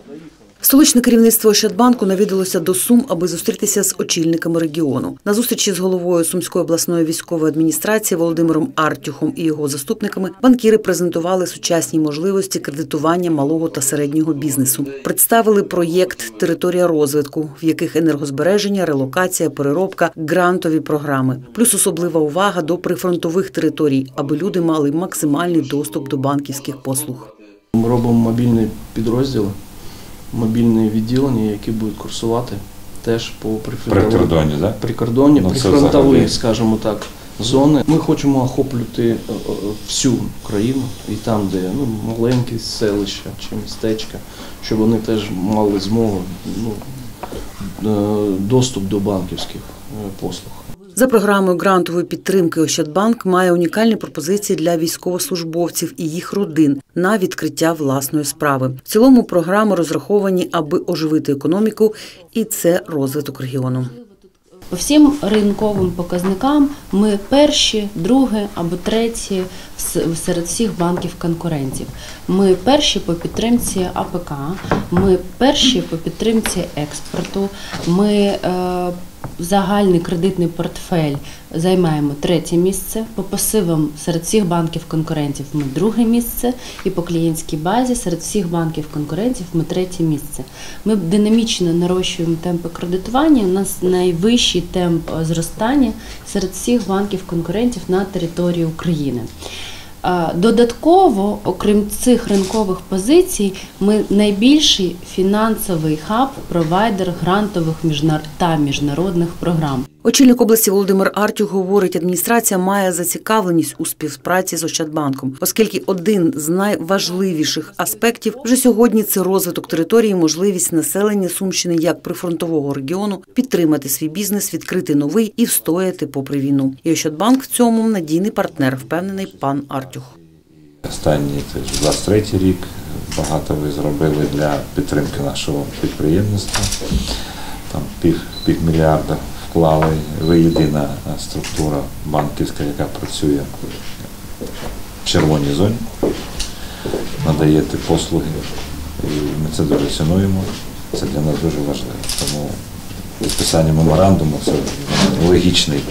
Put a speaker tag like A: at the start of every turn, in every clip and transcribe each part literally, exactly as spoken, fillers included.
A: Столичне керівництво Ощадбанку навідалося до Сум, аби зустрітися з очільниками регіону. На зустрічі з головою Сумської обласної військової адміністрації Володимиром Артюхом і його заступниками банкіри презентували сучасні можливості кредитування малого та середнього бізнесу. Представили проєкт «Територія розвитку», в яких енергозбереження, релокація, переробка, грантові програми. Плюс особлива увага до прифронтових територій, аби люди мали максимальний доступ до банківських послуг.
B: Ми робимо мобільні підрозділи, мобільні відділення, які будуть курсувати теж по
C: прикордонні, да?
B: прикордонні, ну, прифронтові, скажімо так, зони. Ми хочемо охоплювати всю країну, і там, де ну, маленькі селища чи містечка, щоб вони теж мали змогу, ну, доступ до банківських послуг.
A: За програмою грантової підтримки Ощадбанк має унікальні пропозиції для військовослужбовців і їх родин на відкриття власної справи. В цілому програми розраховані, аби оживити економіку, і це розвиток регіону.
D: По всім ринковим показникам ми перші, другі або треті серед всіх банків-конкурентів. Ми перші по підтримці А Пе Ка, ми перші по підтримці експорту, ми е, загальний кредитний портфель займаємо третє місце, по пасивам серед всіх банків-конкурентів ми друге місце і по клієнтській базі серед всіх банків-конкурентів ми третє місце. Ми динамічно нарощуємо темпи кредитування, у нас найвищий темп зростання серед всіх банків-конкурентів на території України. Додатково, окрім цих ринкових позицій, ми найбільший фінансовий хаб, провайдер грантових та міжнародних програм.
A: Очільник області Володимир Артюх говорить, адміністрація має зацікавленість у співпраці з Ощадбанком, оскільки один з найважливіших аспектів вже сьогодні – це розвиток території, можливість населення Сумщини як прифронтового регіону підтримати свій бізнес, відкрити новий і встояти попри війну. І Ощадбанк в цьому надійний партнер, впевнений пан Артюх.
C: Останній двадцять третій рік багато ви зробили для підтримки нашого підприємництва, там пів, півмільярда вклали. Ви єдина структура банківська, яка працює в червоній зоні, надаєте послуги, і ми це дуже цінуємо, це для нас дуже важливо. Тому підписання меморандуму – це логічний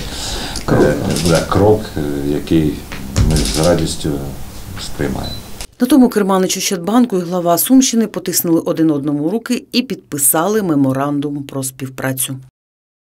C: крок, який ми з радістю сприймаємо.
A: На тому керманич Ощадбанку і глава Сумщини потиснули один одному руки і підписали меморандум про співпрацю.